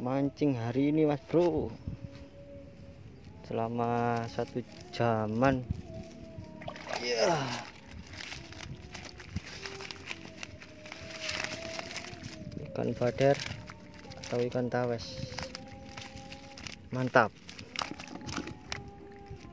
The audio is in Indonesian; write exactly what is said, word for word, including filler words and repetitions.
mancing hari ini mas bro, selama satu jaman ya. Ikan bader atau ikan tawes, mantap.